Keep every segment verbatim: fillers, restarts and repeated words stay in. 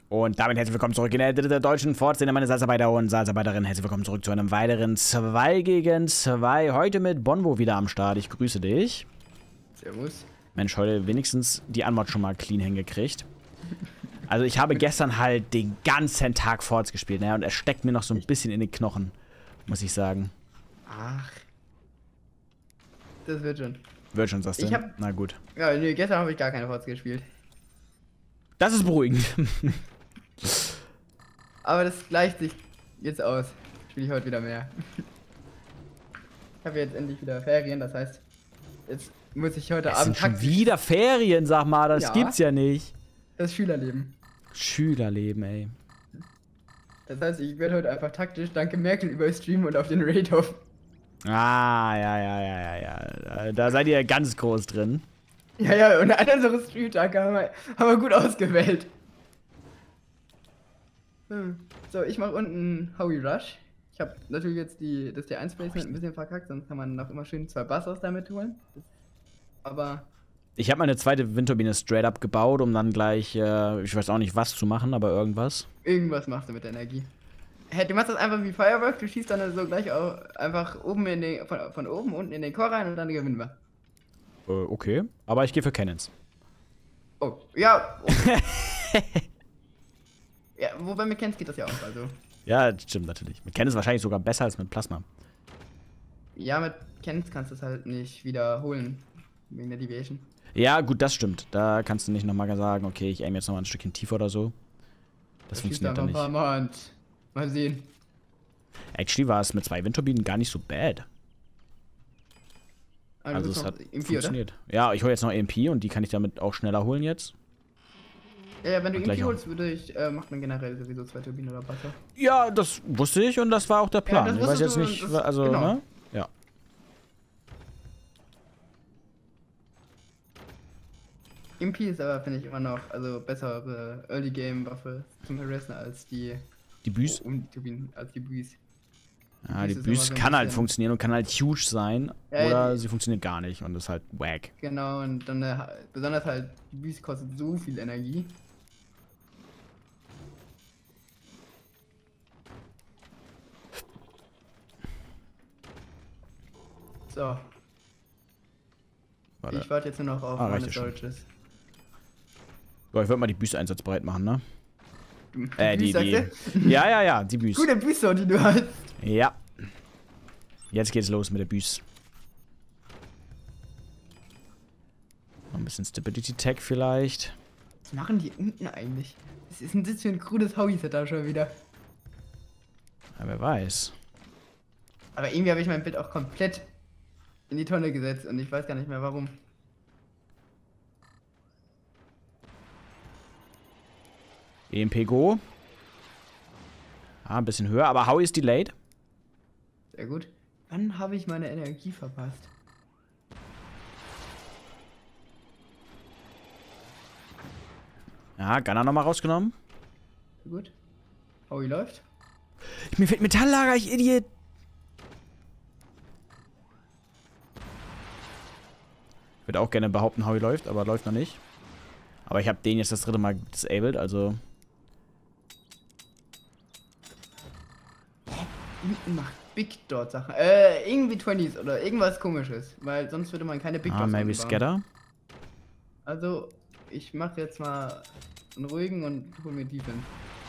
Und damit herzlich willkommen zurück in der, der deutschen Fortszene, meine Salzarbeiter und Salzarbeiterinnen. Herzlich willkommen zurück zu einem weiteren zwei gegen zwei. Heute mit Bonvo wieder am Start. Ich grüße dich. Servus. Mensch, heute wenigstens die Anmod schon mal clean hingekriegt. Also ich habe gestern halt den ganzen Tag Forts gespielt, ne? Und er steckt mir noch so ein bisschen in den Knochen, muss ich sagen. Ach. Das wird schon. Wird schon, sagst du? Ich hab, Na gut. Ja, nee, gestern habe ich gar keine Forts gespielt. Das ist beruhigend. Aber das gleicht sich jetzt aus. Spiele ich heute wieder mehr. Ich habe jetzt endlich wieder Ferien, das heißt, jetzt muss ich heute Es Abend sind schon wieder Ferien, sag mal, das Ja. gibt's ja nicht. das Schülerleben. Schülerleben, ey. Das heißt, ich werde heute einfach taktisch danke Merkel über Stream und auf den Raid hoffen. Ah, ja, ja, ja, ja, ja. Da seid ihr ganz groß drin. Ja, ja, und an unsere Streamtage haben wir, haben wir gut ausgewählt. Hm. So, ich mache unten Howie Rush. Ich habe natürlich jetzt die, das T eins Placement ein bisschen verkackt, sonst kann man noch immer schön zwei Buzzers damit holen. Das, aber Ich habe meine zweite Windturbine straight up gebaut, um dann gleich, äh, ich weiß auch nicht was zu machen, aber irgendwas. irgendwas machst du mit der Energie. Hey, du machst das einfach wie Firework, du schießt dann so gleich auch einfach oben in den, von, von oben unten in den Core rein und dann gewinnen wir. Äh, okay. Aber ich gehe für Cannons. Oh, ja. Oh. Ja, wobei mit Cannons geht das ja auch, also. Ja, das stimmt natürlich. Mit Cannons wahrscheinlich sogar besser als mit Plasma. Ja, mit Cannons kannst du es halt nicht wiederholen. Wegen der Deviation. Ja, gut, das stimmt. Da kannst du nicht nochmal sagen, okay, ich aim jetzt nochmal ein Stückchen tiefer oder so. Das Da schießt funktioniert dann einfach nicht. ein paar Mal und mal sehen. Actually war es mit zwei Windturbinen gar nicht so bad. Ah, du Also willst es noch hat E M P, funktioniert. Ja, ich hole jetzt noch E M P und die kann ich damit auch schneller holen jetzt. Oder? Ja, ja, wenn du Und E M gleich P auch. holst, würde ich, äh, macht man generell sowieso zwei Turbinen oder Buzzer. Ja, das wusste ich und das war auch der Plan. das ich weiß wusstest jetzt du, nicht, das- wa- also, genau. ne? Ja. E M P ist aber, finde ich, immer noch also bessere Early Game Waffe zum Harassen als die Die Büs. um die Turbinen, als die Buis. Ja, die Büs ist Büs immer so ein kann halt bisschen- funktionieren und kann halt huge sein. Ja, oder die- sie funktioniert gar nicht und ist halt wack. Genau, und dann äh, besonders halt die Buis kostet so viel Energie. So, Warte. ich warte jetzt nur noch auf Ah, meine reicht ja schon. Storages. So, ich würde mal die Büs einsatzbereit machen, ne? Die Äh, die, Buis, sagst die. du? Ja, ja, ja, die Büs. Gute Buis, die du hast. Ja. Jetzt geht's los mit der Büs. Noch ein bisschen Stability Tech vielleicht. Was machen die unten eigentlich? Was ist denn das für ein krudes Howie-Setup schon wieder? Ja, wer weiß. Aber irgendwie habe ich mein Bild auch komplett in die Tonne gesetzt und ich weiß gar nicht mehr warum. E M P Go. Ah, ein bisschen höher, aber Howie ist delayed. Sehr gut. Wann habe ich meine Energie verpasst? Ja, Gunner nochmal rausgenommen. Sehr gut. Howie läuft. Mir fehlt Metalllager, ich Idiot. Ich würde auch gerne behaupten, Howie läuft, aber läuft noch nicht. Aber ich habe den jetzt das dritte Mal disabled, also. Unten macht Big Dot Sachen. Äh, irgendwie zwanzigs oder irgendwas komisches. Weil sonst würde man keine Big Ah, Dots maybe anbauen. Scatter. Also, ich mache jetzt mal einen ruhigen und hol mir Defense.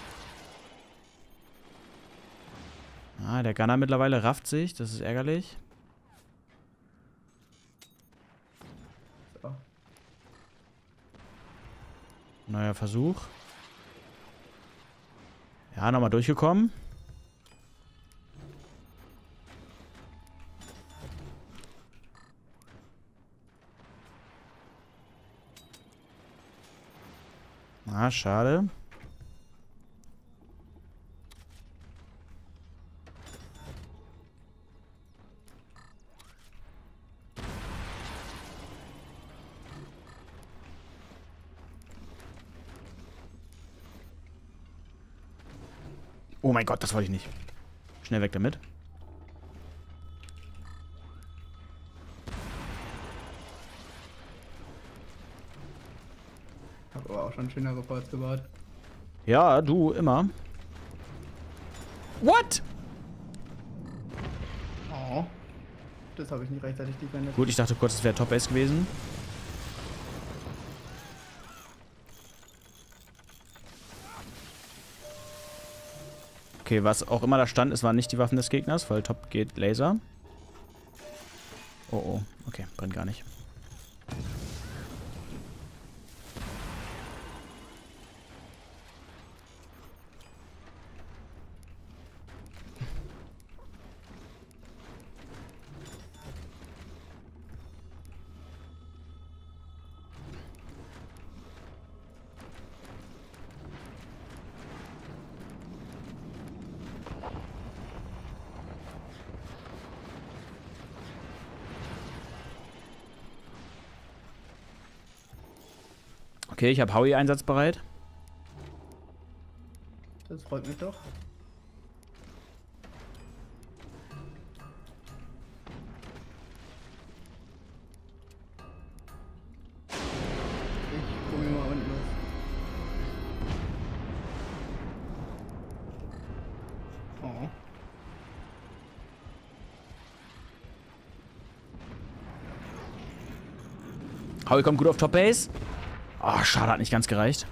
Ah, der Gunner mittlerweile rafft sich, das ist ärgerlich. So. Neuer Versuch. Ja, nochmal durchgekommen. Ah, schade. Oh mein Gott, das wollte ich nicht. Schnell weg damit. Hab aber auch schon schönere Forts gebaut. Ja, du, immer. What? Oh. Das habe ich nicht rechtzeitig defendet. Gut, ich dachte kurz, es wäre Top-Ace gewesen. Okay, was auch immer da stand, es waren nicht die Waffen des Gegners, weil Top geht Laser. Oh, oh. Okay, brennt gar nicht. Okay, ich habe Howie einsatzbereit. Das freut mich doch. Ich probiere mal unten los. Oh. Howie kommt gut auf Top Base. Oh, schade, hat nicht ganz gereicht.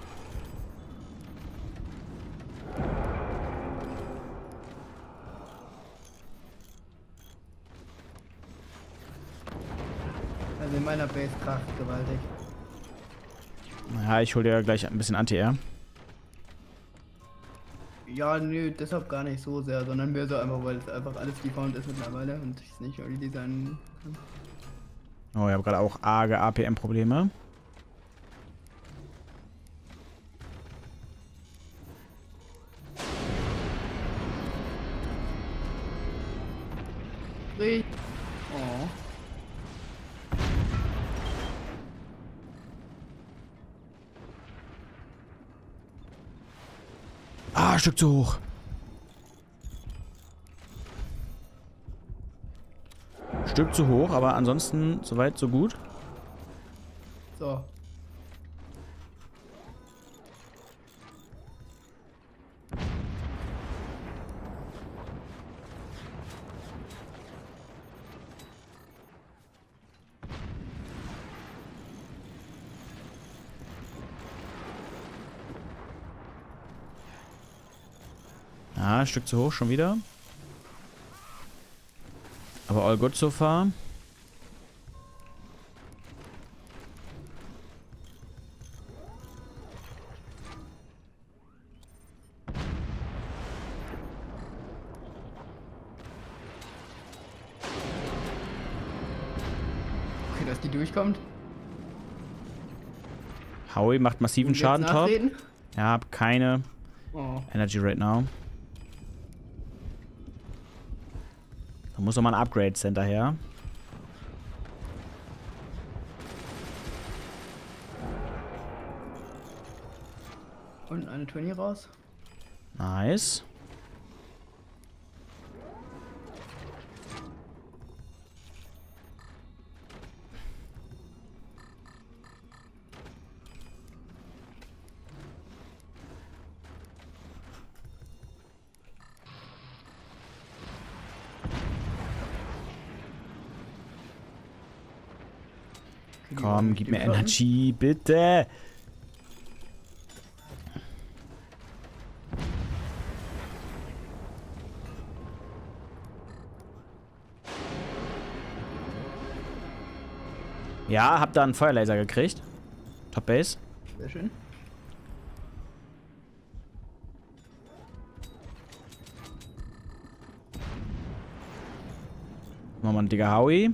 Also in meiner Base kracht gewaltig. Ja, ich hole dir gleich ein bisschen Anti-Air. Ja, nö, deshalb gar nicht so sehr, sondern mehr so einfach, weil es einfach alles default ist mittlerweile und ich es nicht irgendwie designen kann. Oh, ich habe gerade auch arge A P M-Probleme. Oh. Ah, ein Stück zu hoch. Stück zu hoch, aber ansonsten soweit so gut. So. Ah, ein Stück zu hoch schon wieder. Aber all good so far. Okay, dass die durchkommt. Howie macht massiven Und jetzt Schaden, Top. nachreden? Ja, hab keine Oh. Energy right now. Da muss noch mal ein Upgrade Center her. Und eine zwanzig raus. Nice. Komm, gib mir Energy, bitte. Ja, hab da einen Feuerlaser gekriegt. Top Base. Sehr schön. Machen wir einen Digger Howie.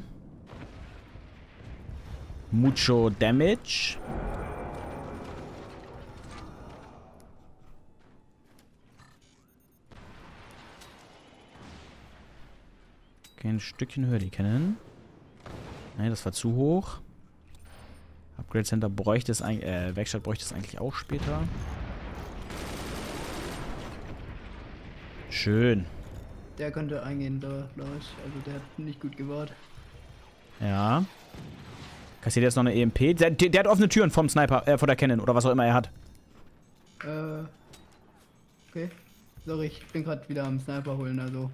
Mucho Damage. Okay, ein Stückchen höher die Cannon. Nein, das war zu hoch. Upgrade Center bräuchte es eigentlich, äh, Werkstatt bräuchte es eigentlich auch später. Schön. Der könnte eingehen, da, glaube ich. Also der hat nicht gut gewahrt. Ja. Kassiert jetzt noch eine E M P. Der, der, der hat offene Türen vom Sniper, äh, von der Cannon oder was auch immer er hat. Äh, Okay. Sorry, ich bin gerade wieder am Sniper holen, also.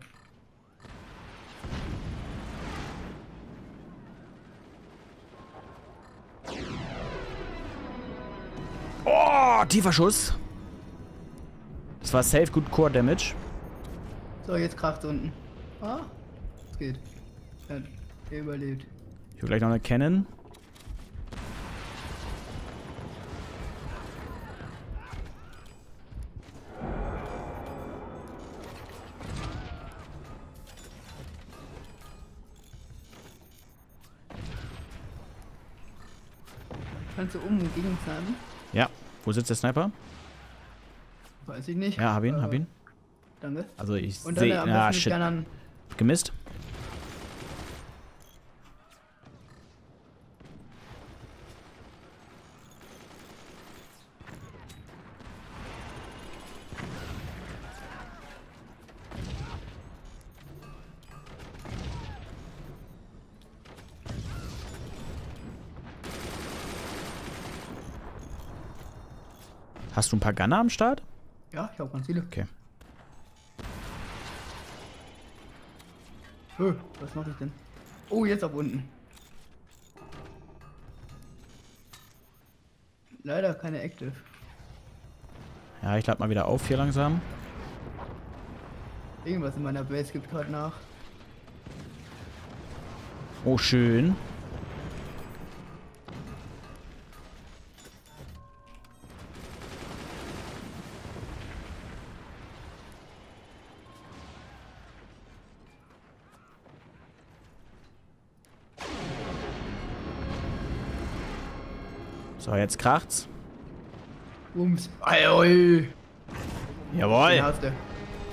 Oh, tiefer Schuss. Das war safe gut Core Damage. So, jetzt kracht's unten. Ah, es geht. Ja, er überlebt. Ich will gleich noch eine Cannon. Kannst du um und gegen snipen? Ja. Wo sitzt der Sniper? Weiß ich nicht. Ja, hab ihn, äh, hab ihn. Danke. Also ich Und dann sehe... äh, am Ah, besten mit shit. Gunnern. Gemisst. Hast du ein paar Gunner am Start? Ja, ich hab ganz viele. Okay. Öh, was mache ich denn? Oh, jetzt ab unten. Leider keine Active. Ja, ich lade mal wieder auf hier langsam. Irgendwas in meiner Base gibt gerade nach. Oh, schön. So, jetzt kracht's. Bums. Oi. Den Jawohl. hast du.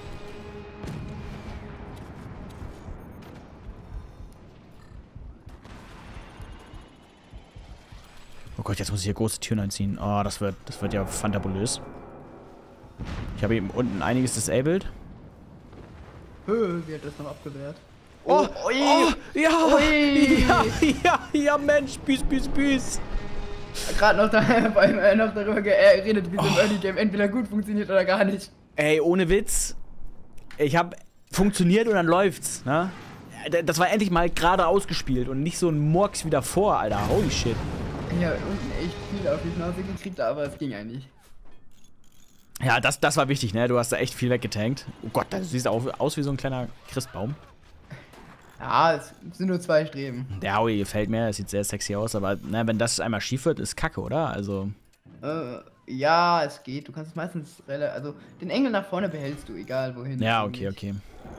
Oh Gott, jetzt muss ich hier große Türen einziehen. Oh, das wird, das wird ja fantabulös. Ich habe eben unten einiges disabled. Hö, wie hat das noch abgewehrt? Oh, ui. oh, ja, Ui. ja, ja, ja, Mensch, büß, büß, büß. Gerade noch, da, beim, äh, noch darüber geredet, wie so ein Oh. Early Game entweder gut funktioniert oder gar nicht. Ey, ohne Witz. Ich hab funktioniert und dann läuft's, ne? Das war endlich mal gerade ausgespielt und nicht so ein Murks wie davor, Alter. Holy shit. Ja, unten echt viel auf die Schnauze gekriegt, aber es ging eigentlich. Ja, das, das war wichtig, ne? Du hast da echt viel weggetankt. Oh Gott, du siehst auch aus wie so ein kleiner Christbaum. Ja, es sind nur zwei Streben. Der Howie gefällt mir, er sieht sehr sexy aus, aber ne, wenn das einmal schief wird, ist kacke, oder? Also. Äh, ja, es geht. Du kannst es meistens relativ. Also, den Engel nach vorne behältst du, egal wohin. Ja, okay, okay.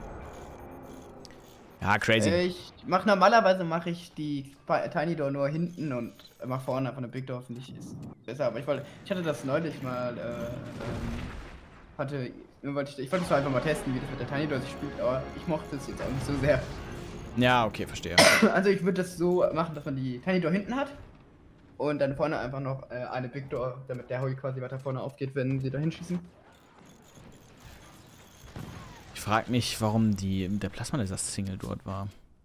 Ja, crazy. Äh, ich mach normalerweise mache ich die Pa- Tiny Door nur hinten und mach vorne von der Big Door, finde ich, ist besser. Aber ich wollte, ich hatte das neulich mal, äh, ähm, hatte, wollte ich, ich wollte es einfach mal testen, wie das mit der Tiny Door sich spielt, aber ich mochte es jetzt auch nicht so sehr. Ja, okay, verstehe. Also ich würde das so machen, dass man die Tiny Door hinten hat und dann vorne einfach noch äh, eine Big Door, damit der Howie quasi weiter vorne aufgeht, wenn sie da hinschießen. Ich frage mich, warum die, der Plasma-Laser Single dort war.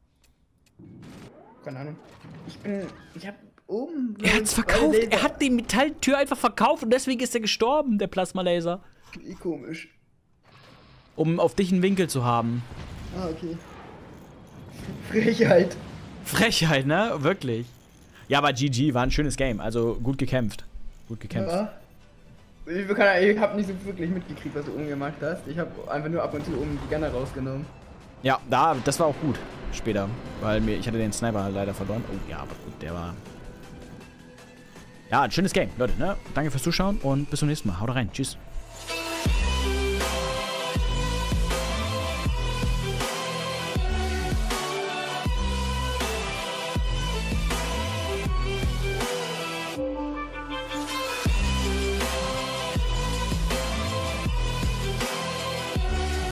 Keine Ahnung. Ich bin, ich hab oben... Er hat's verkauft. Er hat die Metalltür einfach verkauft und deswegen ist er gestorben, der Plasma-Laser. Wie komisch. Um auf dich einen Winkel zu haben. Ah, okay. Frechheit. Frechheit, ne? Wirklich. Ja, aber G G war ein schönes Game. Also gut gekämpft. Gut gekämpft. Ja. Ich, kann, ich hab nicht so wirklich mitgekriegt, was du oben gemacht hast. Ich habe einfach nur ab und zu oben die Gunner rausgenommen. Ja, da, das war auch gut. Später. Weil mir, ich hatte den Sniper leider verloren. Oh ja, aber gut, der war... Ja, ein schönes Game, Leute, ne? Danke fürs Zuschauen und bis zum nächsten Mal. Haut rein. Tschüss.